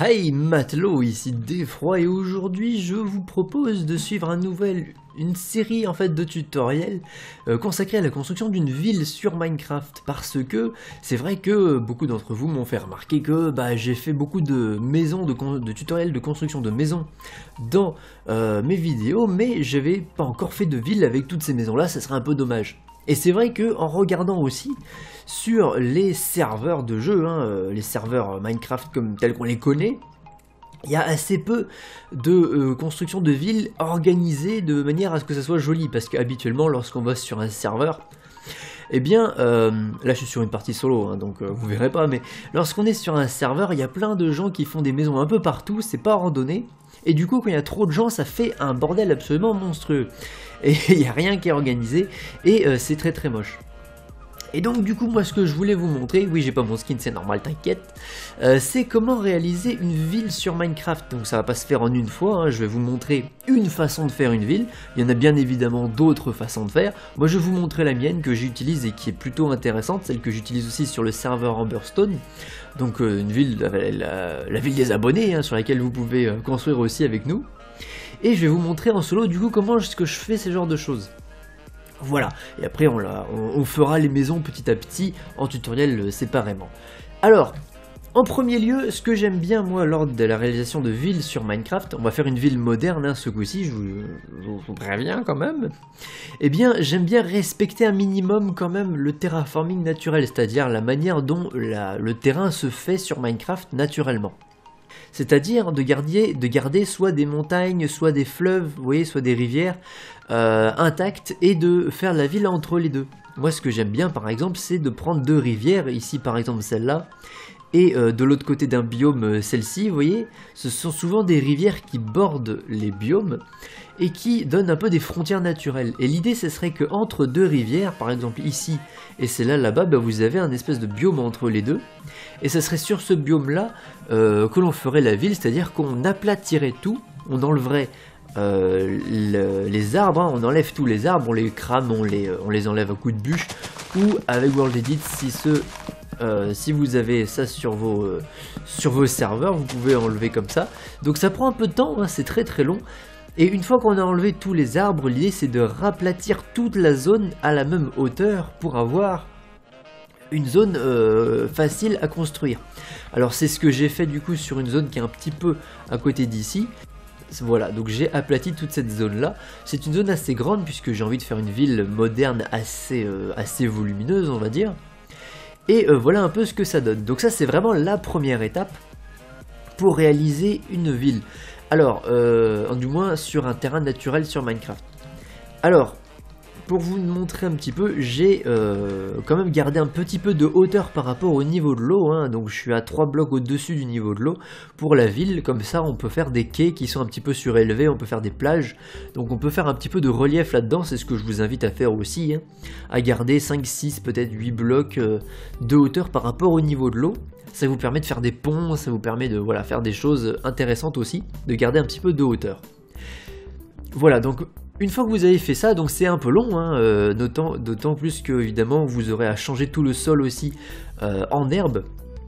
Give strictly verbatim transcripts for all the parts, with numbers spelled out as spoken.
Hey matelot, ici Défroid et aujourd'hui je vous propose de suivre un nouvel, une série en fait de tutoriels euh, consacrés à la construction d'une ville sur Minecraft, parce que c'est vrai que beaucoup d'entre vous m'ont fait remarquer que bah, j'ai fait beaucoup de maisons, de, de tutoriels de construction de maisons dans euh, mes vidéos, mais j'avais pas encore fait de ville avec toutes ces maisons là, ça serait un peu dommage. Et c'est vrai que en regardant aussi sur les serveurs de jeu, hein, euh, les serveurs Minecraft comme tels qu'on les connaît, il y a assez peu de euh, construction de villes organisées de manière à ce que ça soit joli, parce qu'habituellement lorsqu'on va sur un serveur, eh bien, euh, là je suis sur une partie solo, hein, donc euh, vous verrez pas, mais lorsqu'on est sur un serveur, il y a plein de gens qui font des maisons un peu partout, c'est pas randonné, et du coup quand il y a trop de gens, ça fait un bordel absolument monstrueux, et il n'y a rien qui est organisé, et euh, c'est très très moche. Et donc du coup moi ce que je voulais vous montrer, oui j'ai pas mon skin c'est normal t'inquiète, euh, c'est comment réaliser une ville sur Minecraft. Donc ça va pas se faire en une fois, hein. Je vais vous montrer une façon de faire une ville, il y en a bien évidemment d'autres façons de faire, moi je vais vous montrer la mienne que j'utilise et qui est plutôt intéressante, celle que j'utilise aussi sur le serveur Amberstone, donc euh, une ville, la, la, la ville des abonnés, hein, sur laquelle vous pouvez euh, construire aussi avec nous, et je vais vous montrer en solo du coup comment est-ce que je fais ce genre de choses. Voilà, et après on, la, on, on fera les maisons petit à petit en tutoriel euh, séparément. Alors, en premier lieu, ce que j'aime bien moi lors de la réalisation de villes sur Minecraft, on va faire une ville moderne hein, ce coup-ci, je, je, je vous préviens quand même, eh bien j'aime bien respecter un minimum quand même le terraforming naturel, c'est-à-dire la manière dont la, le terrain se fait sur Minecraft naturellement. C'est-à-dire de garder, de garder soit des montagnes, soit des fleuves, vous voyez, soit des rivières euh, intactes, et de faire la ville entre les deux. Moi ce que j'aime bien par exemple c'est de prendre deux rivières, ici par exemple celle-là, et euh, de l'autre côté d'un biome celle-ci, vous voyez, ce sont souvent des rivières qui bordent les biomes et qui donnent un peu des frontières naturelles. Et l'idée ce serait que entre deux rivières, par exemple ici et celle-là là-bas, bah, vous avez un espèce de biome entre les deux, et ce serait sur ce biome-là euh, que l'on ferait la ville, c'est-à-dire qu'on aplatirait tout, on enleverait euh, le, les arbres, hein, on enlève tous les arbres, on les crame, on les, on les enlève à coups de bûche, ou avec World Edit si ce... Euh, si vous avez ça sur vos, euh, sur vos serveurs, vous pouvez enlever comme ça. Donc ça prend un peu de temps, hein, c'est très très long. Et une fois qu'on a enlevé tous les arbres, l'idée c'est de raplatir toute la zone à la même hauteur pour avoir une zone euh, facile à construire. Alors c'est ce que j'ai fait du coup sur une zone qui est un petit peu à côté d'ici. Voilà, donc j'ai aplati toute cette zone là. C'est une zone assez grande puisque j'ai envie de faire une ville moderne assez, euh, assez volumineuse on va dire. Et euh, voilà un peu ce que ça donne. Donc ça c'est vraiment la première étape pour réaliser une ville. Alors, euh, du moins sur un terrain naturel sur Minecraft. Alors, pour vous montrer un petit peu, j'ai euh, quand même gardé un petit peu de hauteur par rapport au niveau de l'eau, hein. Donc je suis à trois blocs au-dessus du niveau de l'eau pour la ville, comme ça on peut faire des quais qui sont un petit peu surélevés, on peut faire des plages, donc on peut faire un petit peu de relief là-dedans, c'est ce que je vous invite à faire aussi, hein, à garder cinq, six, peut-être huit blocs euh, de hauteur par rapport au niveau de l'eau. Ça vous permet de faire des ponts, ça vous permet de voilà, faire des choses intéressantes aussi, de garder un petit peu de hauteur. Voilà, donc une fois que vous avez fait ça, donc c'est un peu long, hein, euh, d'autant plus que évidemment vous aurez à changer tout le sol aussi euh, en herbe.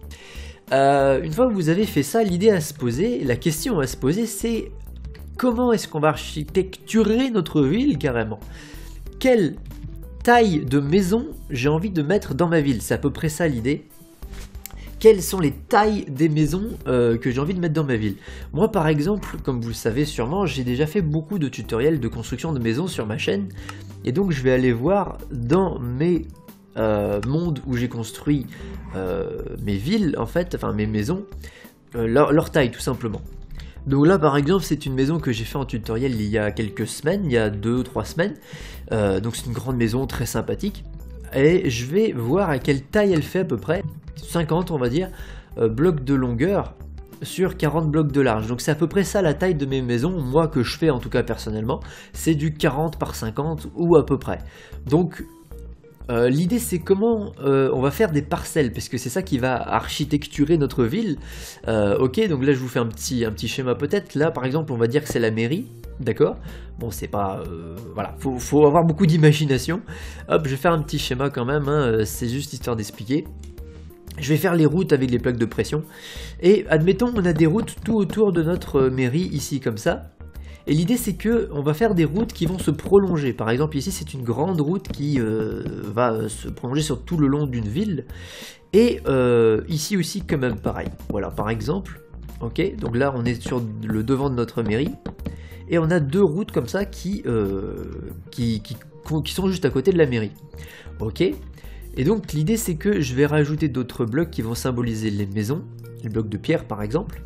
Euh, une fois que vous avez fait ça, l'idée à se poser, la question à se poser, c'est comment est-ce qu'on va architecturer notre ville carrément? Quelle taille de maison j'ai envie de mettre dans ma ville? C'est à peu près ça l'idée. Quelles sont les tailles des maisons euh, que j'ai envie de mettre dans ma ville? Moi par exemple, comme vous le savez sûrement, j'ai déjà fait beaucoup de tutoriels de construction de maisons sur ma chaîne, et donc je vais aller voir dans mes euh, mondes où j'ai construit euh, mes villes en fait, enfin mes maisons, euh, leur, leur taille tout simplement. Donc là par exemple c'est une maison que j'ai fait en tutoriel il y a quelques semaines, il y a deux trois semaines, euh, donc c'est une grande maison très sympathique, et je vais voir à quelle taille elle fait à peu près, cinquante on va dire, euh, blocs de longueur sur quarante blocs de large. Donc c'est à peu près ça la taille de mes maisons, moi que je fais en tout cas personnellement, c'est du quarante par cinquante ou à peu près. Donc euh, l'idée c'est comment euh, on va faire des parcelles, parce que c'est ça qui va architecturer notre ville. Euh, ok, donc là je vous fais un petit, un petit schéma peut-être, là par exemple on va dire que c'est la mairie, d'accord? Bon c'est pas... Euh, voilà, faut, faut avoir beaucoup d'imagination. Hop, je vais faire un petit schéma quand même, hein, c'est juste histoire d'expliquer. Je vais faire les routes avec les plaques de pression. Et admettons, on a des routes tout autour de notre mairie, ici, comme ça. Et l'idée, c'est que on va faire des routes qui vont se prolonger. Par exemple, ici, c'est une grande route qui euh, va se prolonger sur tout le long d'une ville. Et euh, ici aussi, quand même, pareil. Voilà, par exemple. Ok, donc là, on est sur le devant de notre mairie. Et on a deux routes comme ça qui, euh, qui, qui, qui sont juste à côté de la mairie. Ok. Et donc l'idée c'est que je vais rajouter d'autres blocs qui vont symboliser les maisons, les blocs de pierre par exemple.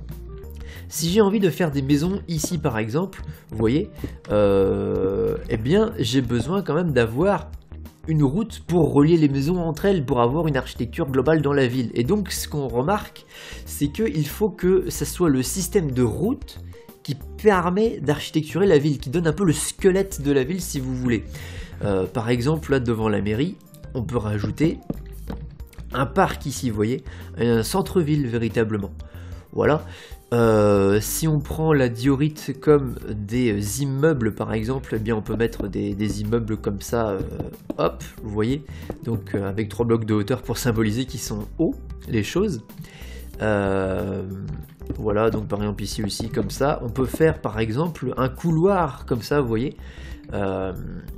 Si j'ai envie de faire des maisons ici par exemple, vous voyez, euh, eh bien j'ai besoin quand même d'avoir une route pour relier les maisons entre elles, pour avoir une architecture globale dans la ville. Et donc ce qu'on remarque, c'est qu'il faut que ce soit le système de route qui permet d'architecturer la ville, qui donne un peu le squelette de la ville si vous voulez. Euh, par exemple là devant la mairie, on peut rajouter un parc ici, vous voyez, un centre-ville véritablement. Voilà. Euh, si on prend la diorite comme des immeubles par exemple, eh bien on peut mettre des, des immeubles comme ça, euh, hop, vous voyez, donc euh, avec trois blocs de hauteur pour symboliser qu'ils sont hauts, les choses. Euh, voilà, donc par exemple ici aussi comme ça, on peut faire par exemple un couloir comme ça, vous voyez. Euh,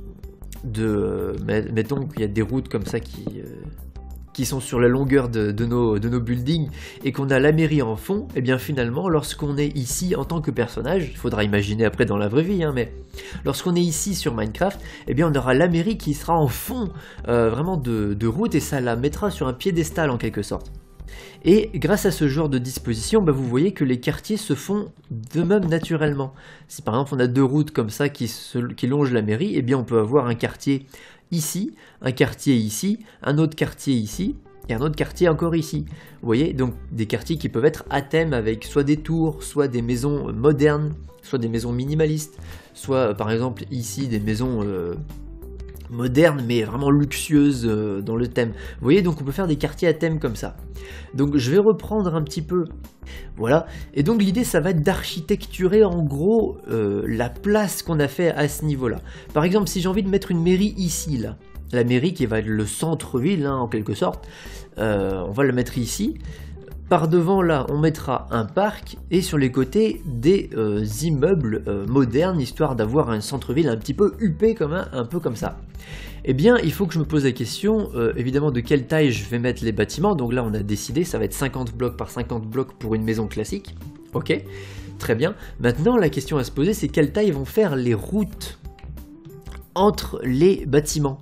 de mettons qu'il y a des routes comme ça qui, euh, qui sont sur la longueur de, de, nos, de nos buildings et qu'on a la mairie en fond, et bien finalement lorsqu'on est ici en tant que personnage, il faudra imaginer après dans la vraie vie, hein, mais lorsqu'on est ici sur Minecraft, et bien on aura la mairie qui sera en fond euh, vraiment de, de route et ça la mettra sur un piédestal en quelque sorte. Et grâce à ce genre de disposition, bah vous voyez que les quartiers se font d'eux-mêmes naturellement. Si par exemple on a deux routes comme ça qui, se, qui longent la mairie, eh bien on peut avoir un quartier ici, un quartier ici, un autre quartier ici, et un autre quartier encore ici. Vous voyez, donc des quartiers qui peuvent être à thème avec soit des tours, soit des maisons modernes, soit des maisons minimalistes, soit par exemple ici des maisons... Euh, moderne mais vraiment luxueuse euh, dans le thème. Vous voyez, donc on peut faire des quartiers à thème comme ça. Donc je vais reprendre un petit peu, voilà, et donc l'idée ça va être d'architecturer en gros euh, la place qu'on a fait à ce niveau là. Par exemple si j'ai envie de mettre une mairie ici là, la mairie qui va être le centre-ville hein, en quelque sorte, euh, on va le mettre ici. Par devant là, on mettra un parc et sur les côtés des euh, immeubles euh, modernes, histoire d'avoir un centre-ville un petit peu huppé comme un, un peu comme ça. Eh bien, il faut que je me pose la question, euh, évidemment, de quelle taille je vais mettre les bâtiments. Donc là, on a décidé, ça va être cinquante blocs par cinquante blocs pour une maison classique. Ok, très bien. Maintenant, la question à se poser, c'est quelle taille vont faire les routes entre les bâtiments.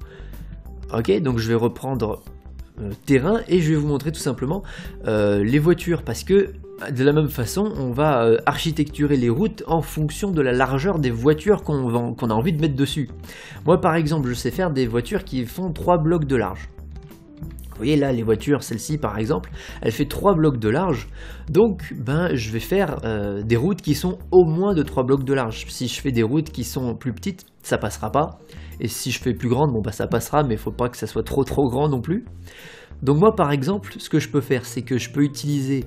Ok, donc je vais reprendre... Euh, terrain et je vais vous montrer tout simplement euh, les voitures parce que de la même façon on va euh, architecturer les routes en fonction de la largeur des voitures qu'on qu'on a envie de mettre dessus. Moi par exemple je sais faire des voitures qui font trois blocs de large. Vous voyez là les voitures, celle-ci par exemple, elle fait trois blocs de large, donc ben je vais faire euh, des routes qui sont au moins de trois blocs de large. Si je fais des routes qui sont plus petites, ça passera pas. Et si je fais plus grande, bon bah ça passera, mais il faut pas que ça soit trop trop grand non plus. Donc moi par exemple, ce que je peux faire, c'est que je peux utiliser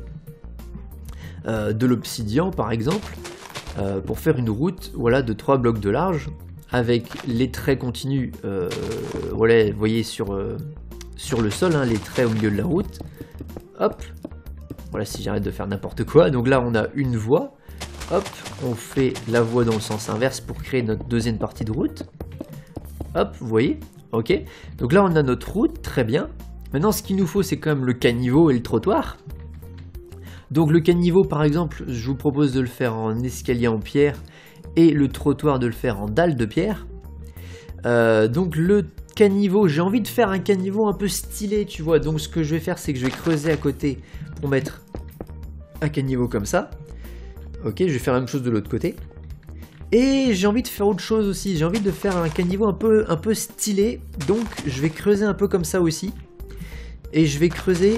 euh, de l'obsidian par exemple, euh, pour faire une route voilà, de trois blocs de large, avec les traits continus, euh, voilà, vous voyez sur, euh, sur le sol, hein, les traits au milieu de la route. Hop, voilà si j'arrête de faire n'importe quoi. Donc là on a une voie, hop, on fait la voie dans le sens inverse pour créer notre deuxième partie de route. Hop, vous voyez, ok. Donc là on a notre route, très bien. Maintenant ce qu'il nous faut c'est quand même le caniveau et le trottoir. Donc le caniveau par exemple, je vous propose de le faire en escalier en pierre et le trottoir de le faire en dalle de pierre. Euh, donc le caniveau, j'ai envie de faire un caniveau un peu stylé, tu vois. Donc ce que je vais faire c'est que je vais creuser à côté pour mettre un caniveau comme ça. Ok, je vais faire la même chose de l'autre côté. Et j'ai envie de faire autre chose aussi, j'ai envie de faire un caniveau un peu, un peu stylé, donc je vais creuser un peu comme ça aussi. Et je vais creuser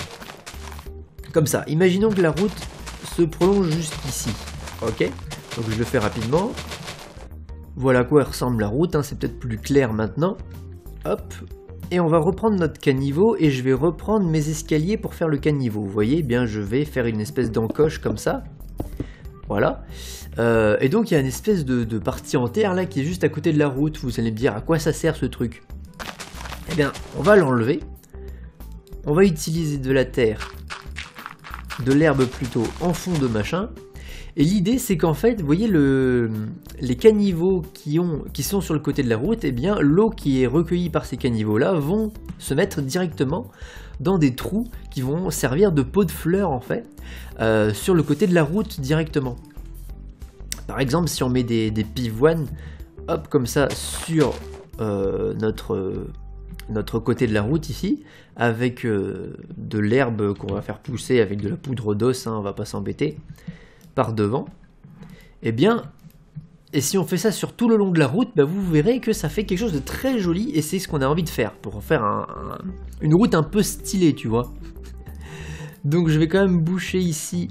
comme ça. Imaginons que la route se prolonge jusqu'ici, ok. Donc je le fais rapidement. Voilà à quoi ressemble la route, hein. C'est peut-être plus clair maintenant. Hop. Et on va reprendre notre caniveau et je vais reprendre mes escaliers pour faire le caniveau. Vous voyez, eh bien je vais faire une espèce d'encoche comme ça. Voilà. Euh, et donc il y a une espèce de, de partie en terre là qui est juste à côté de la route. Vous allez me dire à quoi ça sert ce truc. Eh bien on va l'enlever. on va utiliser de la terre, de l'herbe plutôt en fond de machin. Et l'idée c'est qu'en fait, vous voyez le, les caniveaux qui, ont, qui sont sur le côté de la route, et eh bien l'eau qui est recueillie par ces caniveaux là vont se mettre directement dans des trous qui vont servir de pots de fleurs en fait, euh, sur le côté de la route directement. Par exemple, si on met des, des pivoines, hop, comme ça, sur euh, notre, euh, notre côté de la route ici, avec euh, de l'herbe qu'on va faire pousser avec de la poudre d'os, hein, on va pas s'embêter, par devant, et eh bien, et si on fait ça sur tout le long de la route, bah vous verrez que ça fait quelque chose de très joli, et c'est ce qu'on a envie de faire, pour faire un, un, une route un peu stylée, tu vois. Donc je vais quand même boucher ici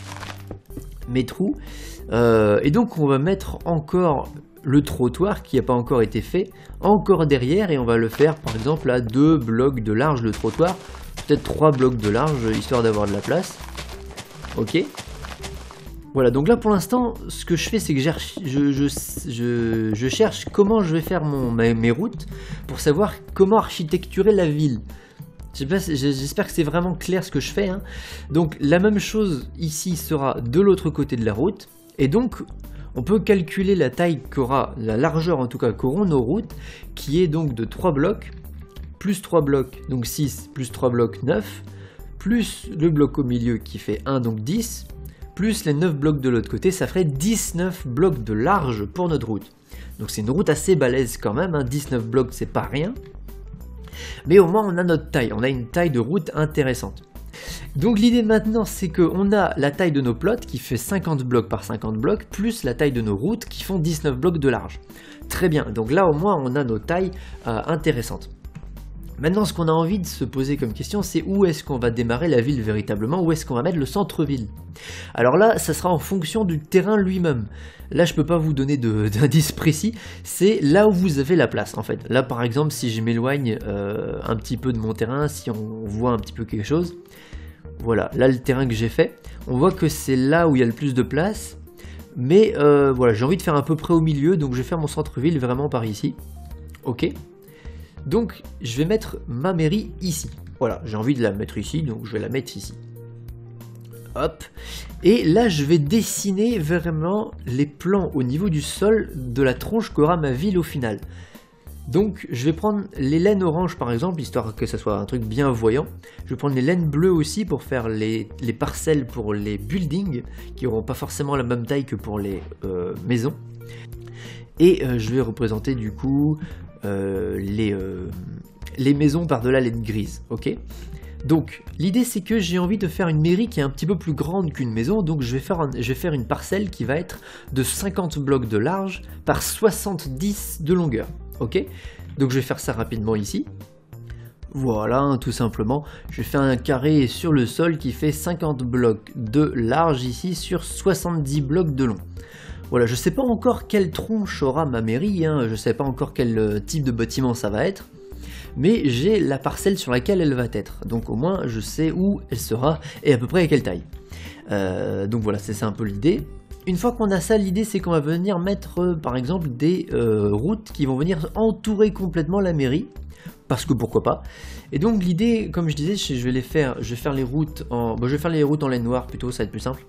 mes trous, euh, et donc on va mettre encore le trottoir qui n'a pas encore été fait, encore derrière, et on va le faire par exemple à deux blocs de large le trottoir, peut-être trois blocs de large, histoire d'avoir de la place. Ok. Voilà, donc là pour l'instant, ce que je fais, c'est que je, je, je, je cherche comment je vais faire mon, mes, mes routes pour savoir comment architecturer la ville. J'espère que c'est vraiment clair ce que je fais, hein. Donc la même chose ici sera de l'autre côté de la route, et donc on peut calculer la taille qu'aura, la largeur en tout cas qu'auront nos routes, qui est donc de trois blocs, plus trois blocs, donc six, plus trois blocs, neuf, plus le bloc au milieu qui fait un, donc dix, plus les neuf blocs de l'autre côté, ça ferait dix-neuf blocs de large pour notre route. Donc c'est une route assez balèze quand même, hein. dix-neuf blocs c'est pas rien. Mais au moins on a notre taille, on a une taille de route intéressante. Donc l'idée maintenant c'est qu'on a la taille de nos plots qui fait cinquante blocs par cinquante blocs, plus la taille de nos routes qui font dix-neuf blocs de large. Très bien, donc là au moins on a nos tailles euh, intéressantes. Maintenant, ce qu'on a envie de se poser comme question, c'est où est-ce qu'on va démarrer la ville véritablement, où est-ce qu'on va mettre le centre-ville. Alors là, ça sera en fonction du terrain lui-même. Là, je peux pas vous donner d'indice précis, c'est là où vous avez la place en fait. Là, par exemple, si je m'éloigne euh, un petit peu de mon terrain, si on voit un petit peu quelque chose, voilà, là le terrain que j'ai fait, on voit que c'est là où il y a le plus de place, mais euh, voilà, j'ai envie de faire à peu près au milieu, donc je vais faire mon centre-ville vraiment par ici. Ok. Donc je vais mettre ma mairie ici. Voilà, j'ai envie de la mettre ici, donc je vais la mettre ici. Hop. Et là je vais dessiner vraiment les plans au niveau du sol de la tronche qu'aura ma ville au final. Donc je vais prendre les laines oranges par exemple, histoire que ça soit un truc bien voyant. Je vais prendre les laines bleues aussi pour faire les, les parcelles pour les buildings, qui n'auront pas forcément la même taille que pour les euh, maisons. Et euh, je vais représenter du coup euh, les, euh, les maisons par-delà laine grise, ok. Donc l'idée c'est que j'ai envie de faire une mairie qui est un petit peu plus grande qu'une maison, donc je vais, faire un, je vais faire une parcelle qui va être de cinquante blocs de large par soixante-dix de longueur, ok. Donc je vais faire ça rapidement ici. Voilà, hein, tout simplement, je vais faire un carré sur le sol qui fait cinquante blocs de large ici sur soixante-dix blocs de long. Voilà, je ne sais pas encore quelle tronche aura ma mairie, hein, je ne sais pas encore quel type de bâtiment ça va être, mais j'ai la parcelle sur laquelle elle va être, donc au moins je sais où elle sera et à peu près à quelle taille. Euh, donc voilà, c'est ça un peu l'idée. Une fois qu'on a ça, l'idée c'est qu'on va venir mettre euh, par exemple des euh, routes qui vont venir entourer complètement la mairie, parce que pourquoi pas. Et donc l'idée, comme je disais, je vais les faire, je vais faire les routes en, bon, je vais faire les routes en laine noire plutôt, ça va être plus simple.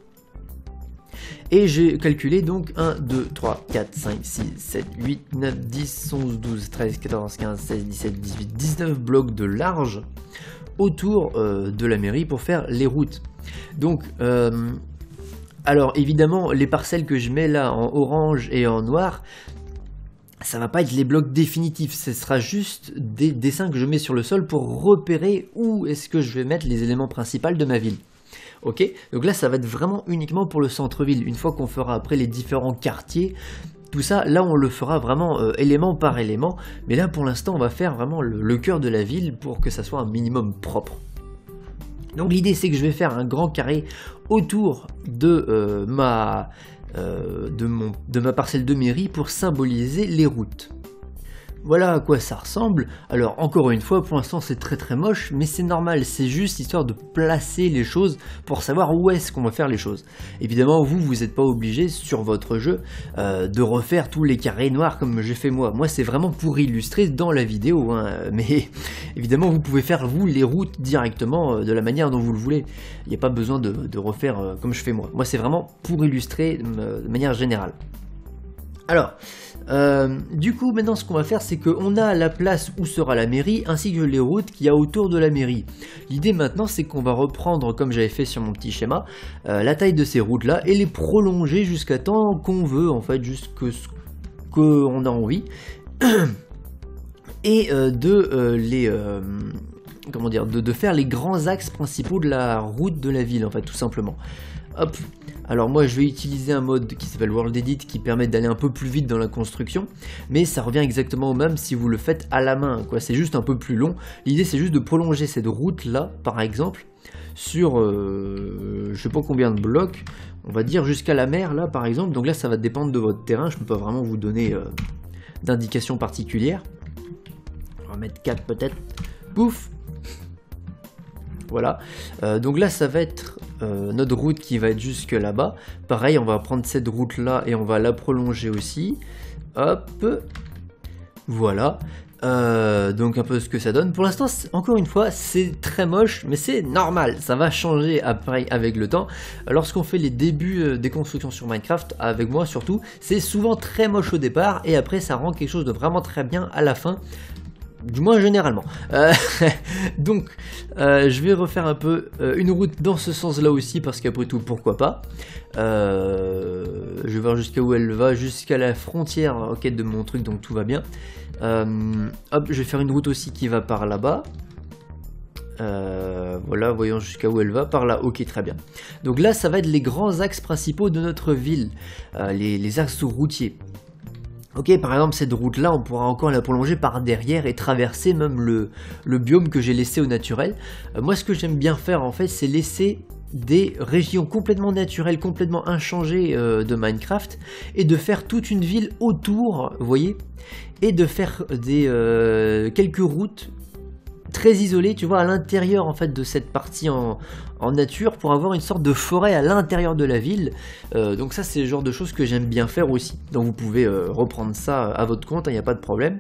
Et j'ai calculé donc un, deux, trois, quatre, cinq, six, sept, huit, neuf, dix, onze, douze, treize, quatorze, quinze, seize, dix-sept, dix-huit, dix-neuf blocs de large autour euh, de la mairie pour faire les routes. Donc, euh, alors évidemment, les parcelles que je mets là en orange et en noir, ça va pas être les blocs définitifs, ce sera juste des dessins que je mets sur le sol pour repérer où est-ce que je vais mettre les éléments principaux de ma ville. Ok, donc là ça va être vraiment uniquement pour le centre-ville. Une fois qu'on fera après les différents quartiers, tout ça, là on le fera vraiment euh, élément par élément. Mais là pour l'instant on va faire vraiment le, le cœur de la ville pour que ça soit un minimum propre. Donc l'idée c'est que je vais faire un grand carré autour de, euh, ma, euh, de, mon, de ma parcelle de mairie pour symboliser les routes. voilà à quoi ça ressemble. Alors encore une fois, pour l'instant c'est très très moche, mais c'est normal, c'est juste histoire de placer les choses pour savoir où est-ce qu'on va faire les choses. Évidemment, vous, vous n'êtes pas obligé sur votre jeu euh, de refaire tous les carrés noirs comme j'ai fait moi. Moi c'est vraiment pour illustrer dans la vidéo, hein. Mais évidemment vous pouvez faire vous les routes directement euh, de la manière dont vous le voulez. Il n'y a pas besoin de, de refaire euh, comme je fais moi. Moi c'est vraiment pour illustrer euh, de manière générale. Alors, euh, du coup, maintenant ce qu'on va faire, c'est qu'on a la place où sera la mairie, ainsi que les routes qu'il y a autour de la mairie. L'idée maintenant, c'est qu'on va reprendre, comme j'avais fait sur mon petit schéma, euh, la taille de ces routes-là, et les prolonger jusqu'à temps qu'on veut, en fait, jusqu'à ce qu'on a envie, et euh, de euh, les... Euh, comment dire, de, de faire les grands axes principaux de la route de la ville, en fait, tout simplement. Hop. Alors moi je vais utiliser un mode qui s'appelle World Edit qui permet d'aller un peu plus vite dans la construction, mais ça revient exactement au même si vous le faites à la main, quoi. C'est juste un peu plus long. L'idée c'est juste de prolonger cette route là, par exemple, sur euh, je sais pas combien de blocs, on va dire jusqu'à la mer là par exemple. Donc là ça va dépendre de votre terrain, je peux pas vraiment vous donner euh, d'indications particulières. On va mettre quatre peut-être. Pouf. Voilà, euh, donc là ça va être euh, notre route qui va être jusque là-bas. Pareil, on va prendre cette route là et on va la prolonger aussi. Hop, voilà. Euh, donc un peu ce que ça donne. Pour l'instant, encore une fois, c'est très moche, mais c'est normal. Ça va changer après avec le temps. Lorsqu'on fait les débuts des constructions sur Minecraft, avec moi surtout, c'est souvent très moche au départ et après ça rend quelque chose de vraiment très bien à la fin. Du moins généralement. Euh, donc, euh, je vais refaire un peu euh, une route dans ce sens-là aussi, parce qu'après tout, pourquoi pas. Euh, je vais voir jusqu'à où elle va, jusqu'à la frontière ok, de mon truc, donc tout va bien. Euh, hop, je vais faire une route aussi qui va par là-bas. Euh, voilà, voyons jusqu'à où elle va, par là, ok, très bien. Donc là, ça va être les grands axes principaux de notre ville, euh, les, les axes routiers. Ok, par exemple, cette route-là, on pourra encore la prolonger par derrière et traverser même le, le biome que j'ai laissé au naturel. Euh, moi, ce que j'aime bien faire, en fait, c'est laisser des régions complètement naturelles, complètement inchangées euh, de Minecraft, et de faire toute une ville autour, vous voyez, et de faire des euh, quelques routes très isolées, tu vois, à l'intérieur en fait de cette partie en, en nature, pour avoir une sorte de forêt à l'intérieur de la ville. Euh, donc ça c'est le genre de choses que j'aime bien faire aussi. Donc vous pouvez euh, reprendre ça à votre compte, il n'y a pas de problème.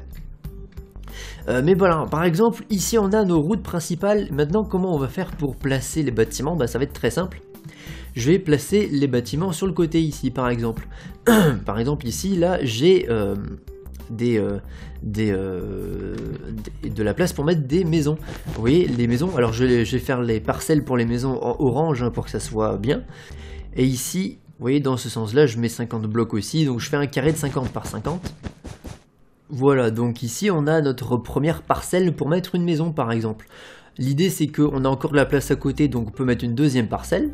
Euh, mais voilà, par exemple, ici on a nos routes principales. Maintenant, comment on va faire pour placer les bâtiments? Bah ça va être très simple. Je vais placer les bâtiments sur le côté ici, par exemple. Par exemple ici, là, j'ai... Euh, Des, euh, des, euh, des, de la place pour mettre des maisons. Vous voyez, les maisons, alors je vais, je vais faire les parcelles pour les maisons en orange hein, pour que ça soit bien. Et ici, vous voyez, dans ce sens-là, je mets cinquante blocs aussi, donc je fais un carré de cinquante par cinquante. Voilà, donc ici, on a notre première parcelle pour mettre une maison, par exemple. L'idée, c'est qu'on a encore de la place à côté, donc on peut mettre une deuxième parcelle.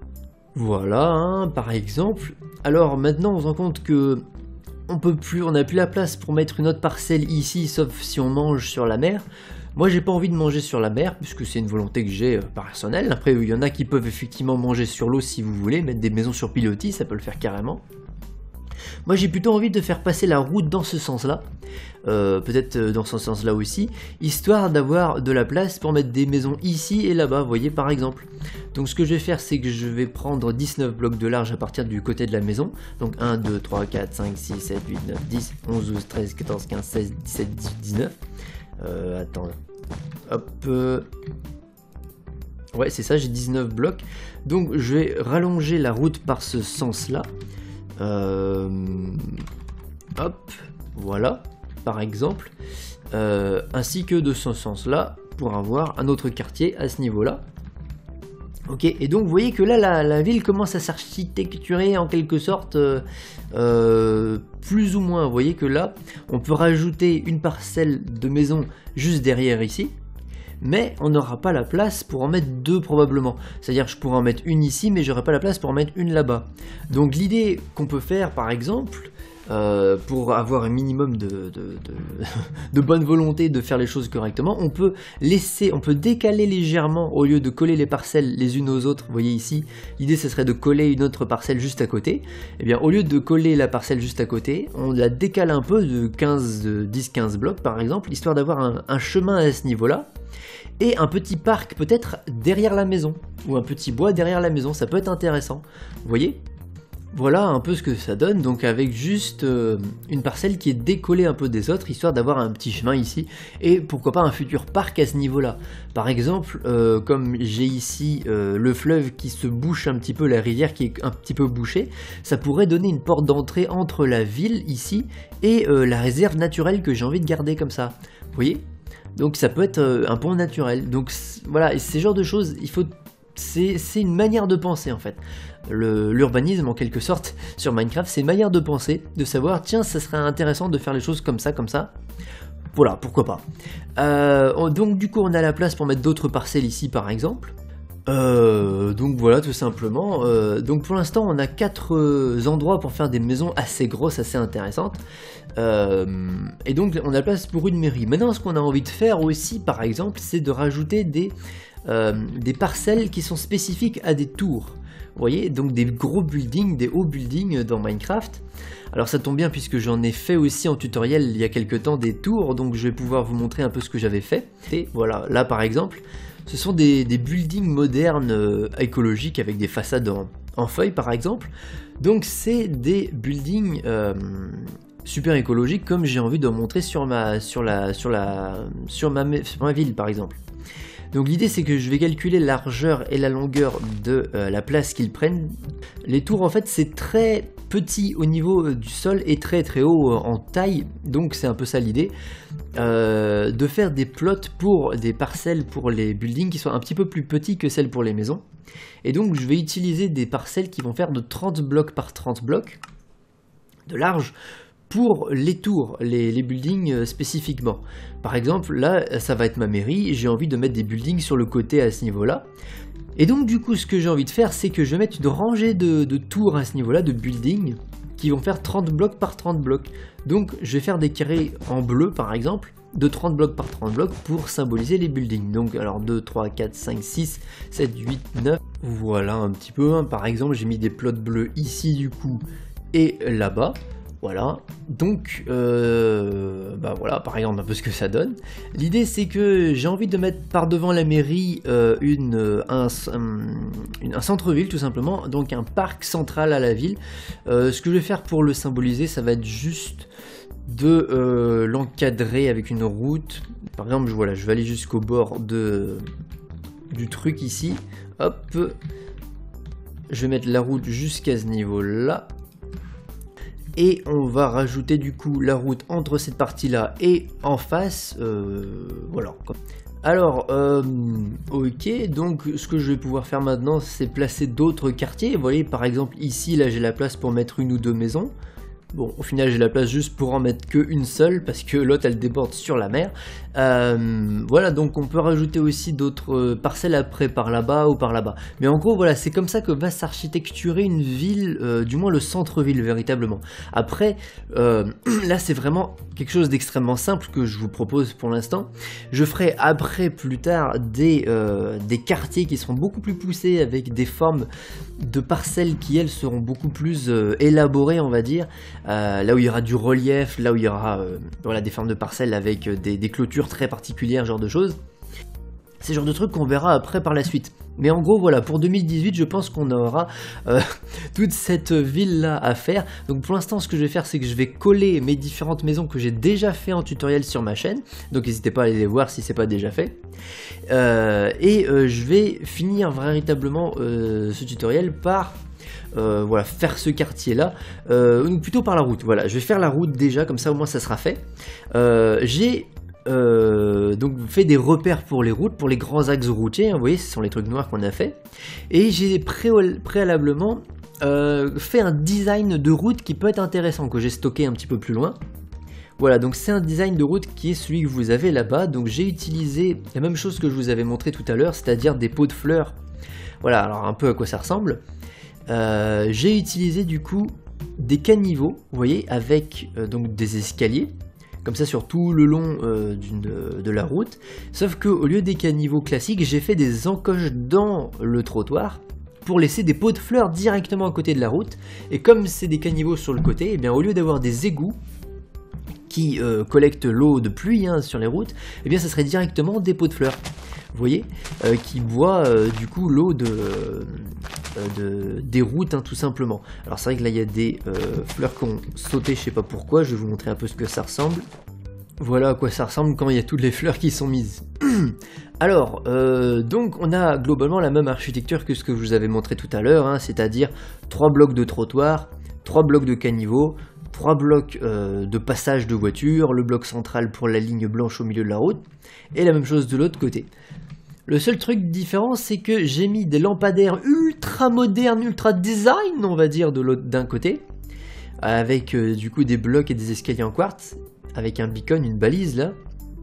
Voilà, hein, par exemple. Alors maintenant, on se rend compte que on peut plus, on n'a plus la place pour mettre une autre parcelle ici, sauf si on mange sur la mer. Moi j'ai pas envie de manger sur la mer, puisque c'est une volonté que j'ai euh, personnelle. Après il y en a qui peuvent effectivement manger sur l'eau si vous voulez, mettre des maisons sur pilotis, ça peut le faire carrément. Moi j'ai plutôt envie de faire passer la route dans ce sens-là, euh, peut-être dans ce sens-là aussi, histoire d'avoir de la place pour mettre des maisons ici et là-bas, vous voyez par exemple. Donc ce que je vais faire, c'est que je vais prendre dix-neuf blocs de large à partir du côté de la maison. Donc un, deux, trois, quatre, cinq, six, sept, huit, neuf, dix, onze, douze, treize, quatorze, quinze, seize, dix-sept, dix-huit, dix-neuf. Euh, attends, hop... Euh... Ouais c'est ça, j'ai dix-neuf blocs. Donc je vais rallonger la route par ce sens-là. Euh, hop, voilà, par exemple, euh, ainsi que de ce sens-là, pour avoir un autre quartier à ce niveau-là. Ok, et donc vous voyez que là, la, la ville commence à s'architecturer en quelque sorte, euh, euh, plus ou moins. Vous voyez que là, on peut rajouter une parcelle de maison juste derrière ici. Mais on n'aura pas la place pour en mettre deux probablement. C'est-à-dire que je pourrais en mettre une ici, mais j'aurai pas la place pour en mettre une là-bas. Donc l'idée qu'on peut faire par exemple, euh, pour avoir un minimum de, de, de, de bonne volonté de faire les choses correctement, on peut laisser, on peut décaler légèrement au lieu de coller les parcelles les unes aux autres. Vous voyez ici, l'idée ce serait de coller une autre parcelle juste à côté. Et bien au lieu de coller la parcelle juste à côté, on la décale un peu de quinze, dix quinze blocs par exemple, histoire d'avoir un, un chemin à ce niveau-là. Et un petit parc peut-être derrière la maison, ou un petit bois derrière la maison, ça peut être intéressant. Vous voyez ? Voilà un peu ce que ça donne, donc avec juste euh, une parcelle qui est décollée un peu des autres, histoire d'avoir un petit chemin ici, et pourquoi pas un futur parc à ce niveau-là. Par exemple, euh, comme j'ai ici euh, le fleuve qui se bouche un petit peu, la rivière qui est un petit peu bouchée, ça pourrait donner une porte d'entrée entre la ville ici et euh, la réserve naturelle que j'ai envie de garder comme ça. Vous voyez ? Donc ça peut être euh, un pont naturel. Donc voilà, et ces genres de choses, il faut... c'est une manière de penser en fait. L'urbanisme en quelque sorte sur Minecraft, c'est une manière de penser, de savoir tiens ça serait intéressant de faire les choses comme ça, comme ça. Voilà, pourquoi pas. Euh, donc du coup on a la place pour mettre d'autres parcelles ici par exemple. Euh, donc voilà tout simplement. Euh, donc pour l'instant on a quatre euh, endroits pour faire des maisons assez grosses, assez intéressantes. Euh, et donc on a la place pour une mairie. Maintenant ce qu'on a envie de faire aussi par exemple, c'est de rajouter des, euh, des parcelles qui sont spécifiques à des tours. Vous voyez, donc des gros buildings, des hauts buildings dans Minecraft. Alors ça tombe bien puisque j'en ai fait aussi en tutoriel il y a quelques temps des tours, donc je vais pouvoir vous montrer un peu ce que j'avais fait. Et voilà, là par exemple, ce sont des, des buildings modernes euh, écologiques avec des façades en, en feuilles par exemple. Donc c'est des buildings euh, super écologiques comme j'ai envie de montrer sur ma, sur la, sur la, sur ma, sur ma ville par exemple. Donc l'idée c'est que je vais calculer la largeur et la longueur de euh, la place qu'ils prennent. Les tours en fait c'est très petit au niveau euh, du sol et très très haut euh, en taille, donc c'est un peu ça l'idée. Euh, de faire des plots pour des parcelles pour les buildings qui soient un petit peu plus petits que celles pour les maisons. Et donc je vais utiliser des parcelles qui vont faire de trente blocs par trente blocs de large pour les tours, les, les buildings euh, spécifiquement. Par exemple, là, ça va être ma mairie, j'ai envie de mettre des buildings sur le côté à ce niveau-là. Et donc du coup, ce que j'ai envie de faire, c'est que je vais mettre une rangée de, de tours à ce niveau-là, de buildings, qui vont faire trente blocs par trente blocs. Donc je vais faire des carrés en bleu, par exemple, de trente blocs par trente blocs pour symboliser les buildings. Donc alors deux, trois, quatre, cinq, six, sept, huit, neuf, voilà un petit peu. Hein. Par exemple, j'ai mis des plots bleus ici du coup, et là-bas. Voilà, donc euh, bah voilà par exemple un peu ce que ça donne. L'idée c'est que j'ai envie de mettre par devant la mairie euh, une, un, un, un centre-ville tout simplement, donc un parc central à la ville. Euh, ce que je vais faire pour le symboliser, ça va être juste de euh, l'encadrer avec une route. Par exemple, je, voilà, je vais aller jusqu'au bord de, du truc ici. Hop, je vais mettre la route jusqu'à ce niveau-là. Et on va rajouter du coup la route entre cette partie là et en face, euh, voilà. Alors, euh, ok, donc ce que je vais pouvoir faire maintenant, c'est placer d'autres quartiers. Vous voyez, par exemple ici, là j'ai la place pour mettre une ou deux maisons. Bon, au final, j'ai la place juste pour en mettre qu'une seule, parce que l'autre, elle déborde sur la mer. Euh, voilà, donc on peut rajouter aussi d'autres parcelles après par là-bas ou par là-bas. Mais en gros, voilà, c'est comme ça que va s'architecturer une ville, euh, du moins le centre-ville, véritablement. Après, euh, là, c'est vraiment quelque chose d'extrêmement simple que je vous propose pour l'instant. Je ferai après, plus tard, des, euh, des quartiers qui seront beaucoup plus poussés, avec des formes de parcelles qui, elles, seront beaucoup plus euh, élaborées, on va dire. Euh, là où il y aura du relief, là où il y aura euh, voilà, des formes de parcelles avec euh, des, des clôtures très particulières, genre de choses. C'est le genre de trucs qu'on verra après par la suite. Mais en gros, voilà, pour deux mille dix-huit, je pense qu'on aura euh, toute cette ville-là à faire. Donc pour l'instant, ce que je vais faire, c'est que je vais coller mes différentes maisons que j'ai déjà fait en tutoriel sur ma chaîne. Donc n'hésitez pas à aller les voir si c'est pas déjà fait. Euh, et euh, je vais finir véritablement euh, ce tutoriel par... Euh, voilà, faire ce quartier là, euh, ou plutôt par la route. Voilà, je vais faire la route déjà, comme ça au moins ça sera fait. Euh, j'ai euh, donc fait des repères pour les routes, pour les grands axes routiers, hein, vous voyez, ce sont les trucs noirs qu'on a fait. Et j'ai pré préalablement euh, fait un design de route qui peut être intéressant, que j'ai stocké un petit peu plus loin. Voilà, donc c'est un design de route qui est celui que vous avez là-bas. Donc j'ai utilisé la même chose que je vous avais montré tout à l'heure, c'est-à-dire des pots de fleurs. Voilà, alors un peu à quoi ça ressemble. Euh, j'ai utilisé du coup des caniveaux, vous voyez, avec euh, donc des escaliers, comme ça sur tout le long euh, d'une, de la route, sauf que au lieu des caniveaux classiques, j'ai fait des encoches dans le trottoir, pour laisser des pots de fleurs directement à côté de la route, et comme c'est des caniveaux sur le côté, et bien au lieu d'avoir des égouts, qui euh, collectent l'eau de pluie hein, sur les routes, et bien ça serait directement des pots de fleurs. Vous voyez, euh, qui boit euh, du coup l'eau de, euh, de, des routes hein, tout simplement. Alors c'est vrai que là il y a des euh, fleurs qui ont sauté, je sais pas pourquoi, je vais vous montrer un peu ce que ça ressemble. Voilà à quoi ça ressemble quand il y a toutes les fleurs qui sont mises. Alors, euh, donc on a globalement la même architecture que ce que je vous avais montré tout à l'heure, hein, c'est-à-dire trois blocs de trottoir, trois blocs de caniveaux, trois blocs euh, de passage de voitures, le bloc central pour la ligne blanche au milieu de la route, et la même chose de l'autre côté. Le seul truc différent, c'est que j'ai mis des lampadaires ultra modernes, ultra design, on va dire, de l'autre d'un côté, avec euh, du coup des blocs et des escaliers en quartz, avec un beacon, une balise là.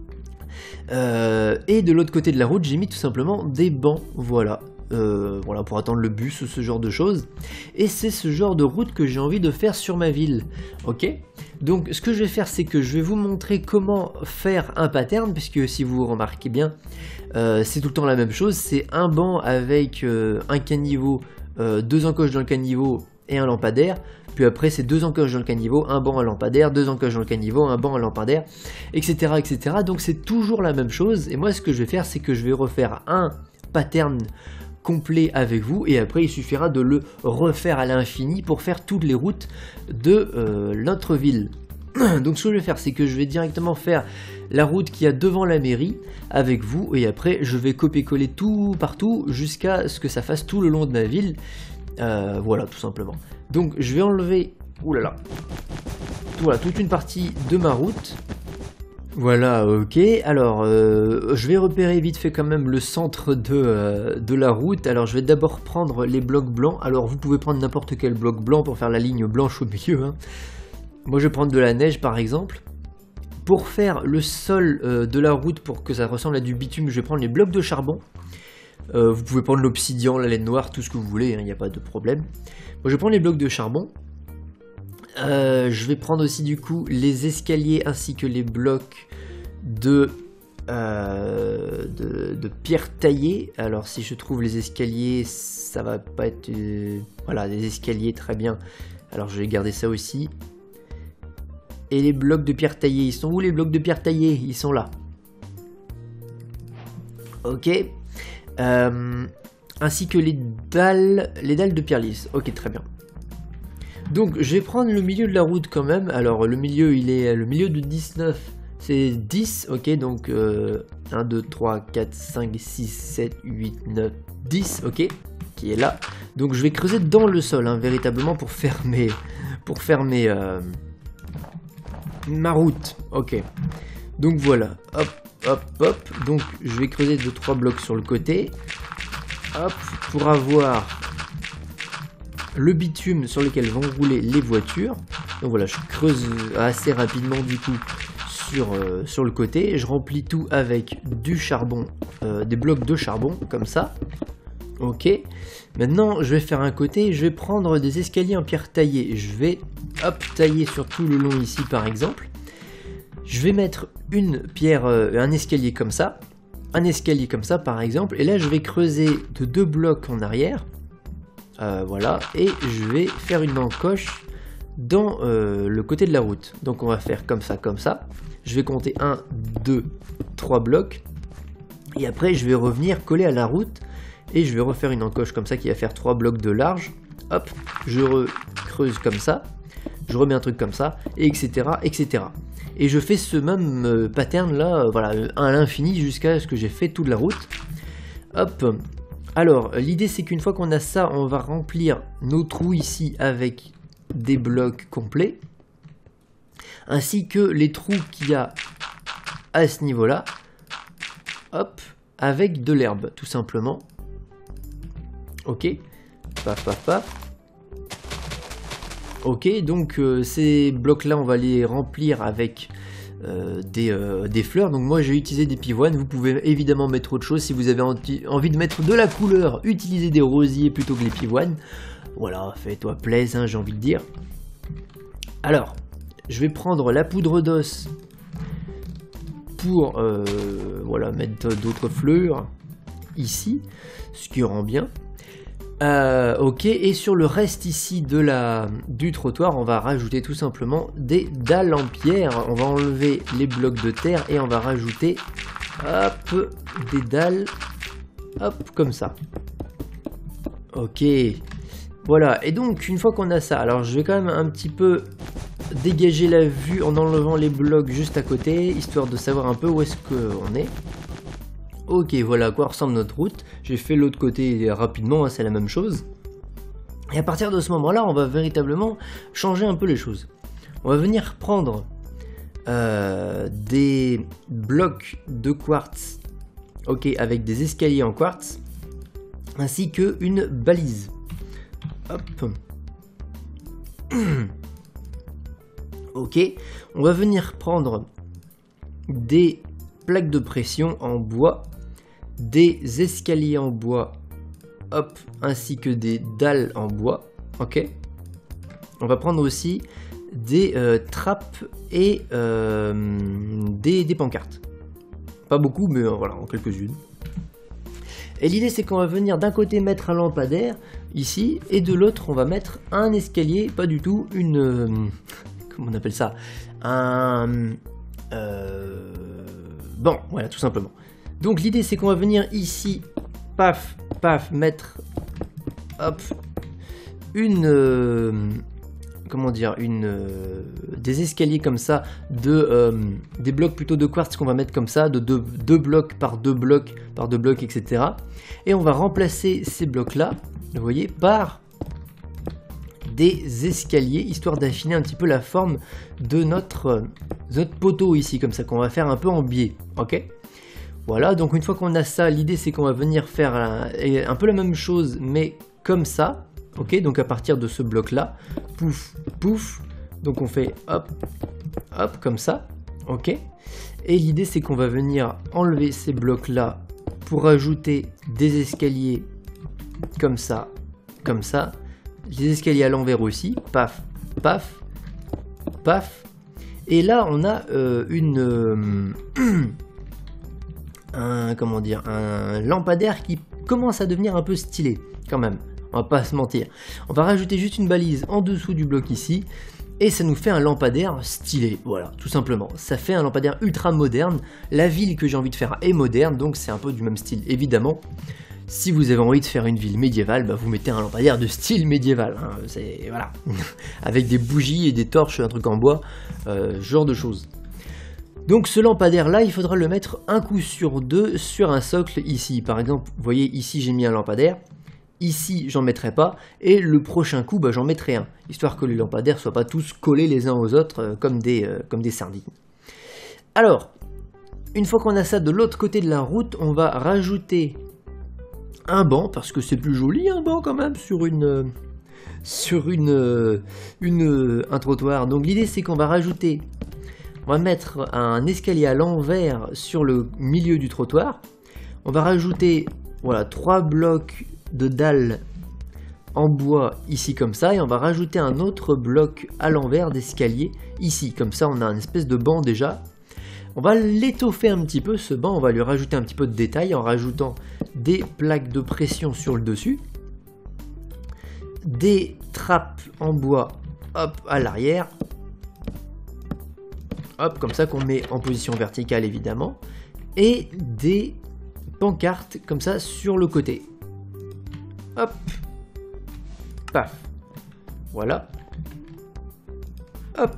Euh, et de l'autre côté de la route, j'ai mis tout simplement des bancs, voilà. Euh, voilà, pour attendre le bus ou ce genre de choses. Et c'est ce genre de route que j'ai envie de faire sur ma ville. Ok ? Donc ce que je vais faire, c'est que je vais vous montrer comment faire un pattern, puisque si vous remarquez bien, euh, c'est tout le temps la même chose. C'est un banc avec euh, un caniveau, euh, deux encoches dans le caniveau et un lampadaire. Puis après, c'est deux encoches dans le caniveau, un banc à lampadaire, deux encoches dans le caniveau, un banc à lampadaire, et cetera et cetera. Donc c'est toujours la même chose. Et moi, ce que je vais faire, c'est que je vais refaire un pattern complet avec vous, et après il suffira de le refaire à l'infini pour faire toutes les routes de euh, notre ville. Donc ce que je vais faire, c'est que je vais directement faire la route qui y a devant la mairie avec vous, et après je vais copier-coller tout partout jusqu'à ce que ça fasse tout le long de ma ville. Euh, voilà, tout simplement. Donc je vais enlever, oulala, voilà, toute une partie de ma route. Voilà, ok, alors euh, je vais repérer vite fait quand même le centre de, euh, de la route. Alors je vais d'abord prendre les blocs blancs. Alors vous pouvez prendre n'importe quel bloc blanc pour faire la ligne blanche au milieu, hein. Moi je vais prendre de la neige par exemple. Pour faire le sol euh, de la route, pour que ça ressemble à du bitume, je vais prendre les blocs de charbon. Euh, vous pouvez prendre l'obsidian, la laine noire, tout ce que vous voulez, il n'y a pas de problème. Moi je vais prendre les blocs de charbon. Euh, je vais prendre aussi du coup les escaliers ainsi que les blocs de, euh, de, de pierre taillée. Alors si je trouve les escaliers, ça va pas être... Euh, voilà, des escaliers, très bien. Alors je vais garder ça aussi. Et les blocs de pierre taillée, ils sont où les blocs de pierre taillée? Ils sont là. Ok. Euh, ainsi que les dalles, les dalles de pierre lisse. Ok, très bien. Donc je vais prendre le milieu de la route quand même. Alors le milieu, il est le milieu de dix-neuf, c'est dix, ok, donc euh, un, deux, trois, quatre, cinq, six, sept, huit, neuf, dix, ok, qui est là. Donc je vais creuser dans le sol, hein, véritablement pour faire mes, pour faire mes, euh, ma route, ok. Donc voilà, hop, hop, hop, donc je vais creuser deux trois blocs sur le côté, hop, pour avoir le bitume sur lequel vont rouler les voitures. Donc voilà, je creuse assez rapidement du coup sur, euh, sur le côté. Je remplis tout avec du charbon, euh, des blocs de charbon, comme ça. Ok. Maintenant, je vais faire un côté, je vais prendre des escaliers en pierre taillée. Je vais, hop, tailler sur tout le long ici par exemple. Je vais mettre une pierre, euh, un escalier comme ça. Un escalier comme ça par exemple. Et là, je vais creuser de deux blocs en arrière. Euh, voilà, et je vais faire une encoche dans euh, le côté de la route. Donc on va faire comme ça, comme ça. Je vais compter un, deux, trois blocs. Et après je vais revenir coller à la route. Et je vais refaire une encoche comme ça qui va faire trois blocs de large. Hop, je creuse comme ça. Je remets un truc comme ça, et etc. etc. Et je fais ce même euh, pattern là, euh, voilà, à l'infini jusqu'à ce que j'ai fait toute la route. Hop. Alors, l'idée c'est qu'une fois qu'on a ça, on va remplir nos trous ici avec des blocs complets, ainsi que les trous qu'il y a à ce niveau-là, hop, avec de l'herbe, tout simplement. Ok, paf, paf, paf. Ok, donc euh, ces blocs-là, on va les remplir avec... Euh, des, euh, des fleurs. Donc moi j'ai utilisé des pivoines, vous pouvez évidemment mettre autre chose si vous avez envie de mettre de la couleur, utilisez des rosiers plutôt que les pivoines. Voilà, fais-toi plaisir, hein, j'ai envie de dire. Alors, je vais prendre la poudre d'os pour euh, voilà, mettre d'autres fleurs ici, ce qui rend bien. Euh, ok, et sur le reste ici de la, du trottoir, on va rajouter tout simplement des dalles en pierre. On va enlever les blocs de terre et on va rajouter hop, des dalles, hop, comme ça. Ok, voilà, et donc une fois qu'on a ça, alors je vais quand même un petit peu dégager la vue en enlevant les blocs juste à côté, histoire de savoir un peu où est-ce qu'on est. Ok, voilà à quoi ressemble notre route. J'ai fait l'autre côté rapidement, hein, c'est la même chose. Et à partir de ce moment-là, on va véritablement changer un peu les choses. On va venir prendre euh, des blocs de quartz, ok, avec des escaliers en quartz, ainsi qu'une balise. Hop. Ok, on va venir prendre des plaques de pression en bois, des escaliers en bois, hop, ainsi que des dalles en bois, ok. On va prendre aussi des euh, trappes et euh, des, des pancartes. Pas beaucoup, mais euh, voilà, en quelques-unes. Et l'idée, c'est qu'on va venir d'un côté mettre un lampadaire, ici, et de l'autre, on va mettre un escalier, pas du tout, une... Euh, comment on appelle ça? Un... Euh, bon, voilà, tout simplement. Donc l'idée c'est qu'on va venir ici, paf, paf, mettre, hop, une, euh, comment dire, une, euh, des escaliers comme ça, de, euh, des blocs plutôt de quartz qu'on va mettre comme ça, de deux, deux blocs par deux blocs, par deux blocs, et cetera. Et on va remplacer ces blocs-là, vous voyez, par des escaliers, histoire d'affiner un petit peu la forme de notre, notre poteau ici, comme ça, qu'on va faire un peu en biais, ok? Voilà, donc une fois qu'on a ça, l'idée c'est qu'on va venir faire un, un peu la même chose, mais comme ça, ok? Donc à partir de ce bloc-là, pouf, pouf, donc on fait hop, hop, comme ça, ok? Et l'idée c'est qu'on va venir enlever ces blocs-là pour ajouter des escaliers comme ça, comme ça, les escaliers à l'envers aussi, paf, paf, paf, et là on a euh, une... Euh, un, comment dire, un lampadaire qui commence à devenir un peu stylé, quand même, on va pas se mentir. On va rajouter juste une balise en dessous du bloc ici, et ça nous fait un lampadaire stylé, voilà, tout simplement. Ça fait un lampadaire ultra moderne, la ville que j'ai envie de faire est moderne, donc c'est un peu du même style, évidemment. Si vous avez envie de faire une ville médiévale, bah vous mettez un lampadaire de style médiéval, hein, c'est, voilà, avec des bougies et des torches, un truc en bois, euh, ce genre de choses. Donc ce lampadaire là, il faudra le mettre un coup sur deux sur un socle ici. Par exemple, vous voyez ici j'ai mis un lampadaire, ici j'en mettrai pas, et le prochain coup bah, j'en mettrai un, histoire que les lampadaires soient pas tous collés les uns aux autres euh, comme, des, euh, comme des sardines. Alors, une fois qu'on a ça de l'autre côté de la route, on va rajouter un banc, parce que c'est plus joli un banc quand même sur une... Euh, sur une, euh, une euh, un trottoir. Donc l'idée c'est qu'on va rajouter... On va mettre un escalier à l'envers sur le milieu du trottoir. On va rajouter voilà, trois blocs de dalles en bois ici comme ça. Et on va rajouter un autre bloc à l'envers d'escalier ici. Comme ça on a une espèce de banc déjà. On va l'étoffer un petit peu ce banc. On va lui rajouter un petit peu de détail en rajoutant des plaques de pression sur le dessus. Des trappes en bois hop, à l'arrière. Hop, comme ça qu'on met en position verticale évidemment, et des pancartes comme ça sur le côté. Hop, paf, voilà, hop.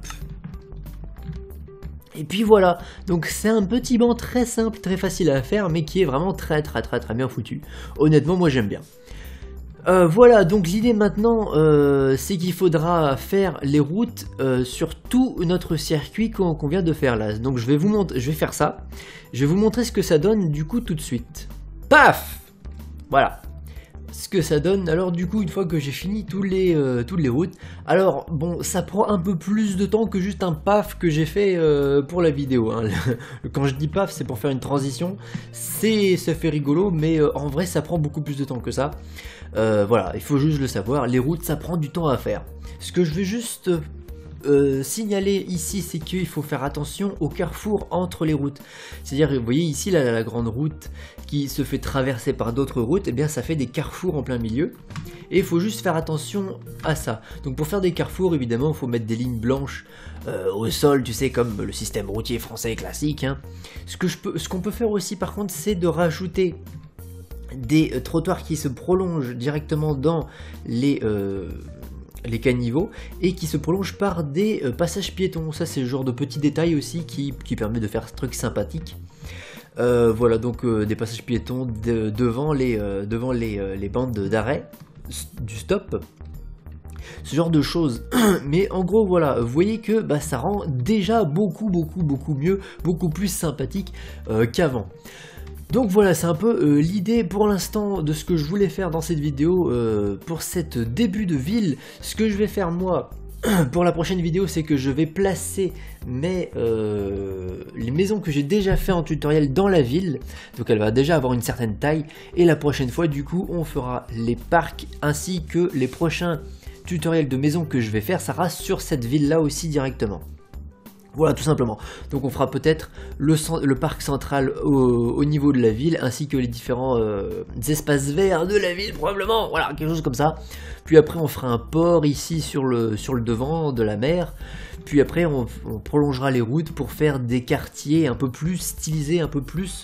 Et puis voilà, donc c'est un petit banc très simple, très facile à faire, mais qui est vraiment très très très très bien foutu. Honnêtement, moi j'aime bien. Euh, voilà, donc l'idée maintenant, euh, c'est qu'il faudra faire les routes euh, sur tout notre circuit qu'on qu'on vient de faire là. Donc je vais vous montrer, je vais faire ça. Je vais vous montrer ce que ça donne du coup tout de suite. Paf! Voilà. Ce que ça donne, alors du coup, une fois que j'ai fini tous les, euh, toutes les routes. Alors, bon, ça prend un peu plus de temps que juste un paf que j'ai fait euh, pour la vidéo. Hein. Quand je dis paf, c'est pour faire une transition. C'est, ça fait rigolo, mais euh, en vrai, ça prend beaucoup plus de temps que ça. Euh, voilà, il faut juste le savoir, les routes ça prend du temps à faire. Ce que je vais juste euh, signaler ici, c'est qu'il faut faire attention au carrefour entre les routes. C'est-à-dire, vous voyez ici la, la grande route qui se fait traverser par d'autres routes, et bien ça fait des carrefours en plein milieu. Et il faut juste faire attention à ça. Donc pour faire des carrefours, évidemment, il faut mettre des lignes blanches euh, au sol, tu sais, comme le système routier français classique. Hein. Ce que je peux, ce qu'on peut faire aussi, par contre, c'est de rajouter des euh, trottoirs qui se prolongent directement dans les, euh, les caniveaux et qui se prolongent par des euh, passages piétons. Ça, c'est le genre de petit détail aussi qui, qui permet de faire ce truc sympathique. Euh, voilà, donc euh, des passages piétons de, devant les, euh, devant les, euh, les bandes d'arrêt du stop, ce genre de choses. Mais en gros, voilà, vous voyez que bah, ça rend déjà beaucoup, beaucoup, beaucoup mieux, beaucoup plus sympathique euh, qu'avant. Donc voilà, c'est un peu euh, l'idée pour l'instant de ce que je voulais faire dans cette vidéo euh, pour cette début de ville. Ce que je vais faire moi pour la prochaine vidéo, c'est que je vais placer mes, euh, les maisons que j'ai déjà fait en tutoriel dans la ville. Donc elle va déjà avoir une certaine taille. Et la prochaine fois, du coup, on fera les parcs ainsi que les prochains tutoriels de maisons que je vais faire. Ça sera sur cette ville-là aussi directement. Voilà, tout simplement. Donc on fera peut-être le, le parc central au, au niveau de la ville, ainsi que les différents euh, espaces verts de la ville, probablement. Voilà, quelque chose comme ça. Puis après, on fera un port ici sur le, sur le devant de la mer. Puis après, on, on prolongera les routes pour faire des quartiers un peu plus stylisés, un peu plus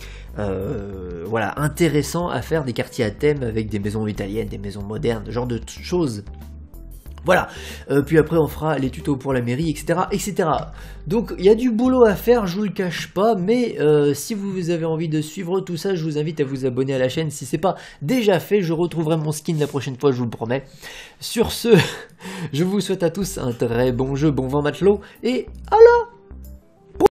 euh, voilà, intéressants à faire, des quartiers à thème avec des maisons italiennes, des maisons modernes, ce genre de choses. Voilà, euh, puis après on fera les tutos pour la mairie, et cetera, et cetera. Donc il y a du boulot à faire, je vous le cache pas, mais euh, si vous avez envie de suivre tout ça, je vous invite à vous abonner à la chaîne si c'est pas déjà fait. Je retrouverai mon skin la prochaine fois, je vous le promets. Sur ce, je vous souhaite à tous un très bon jeu, bon vent matelot, et à la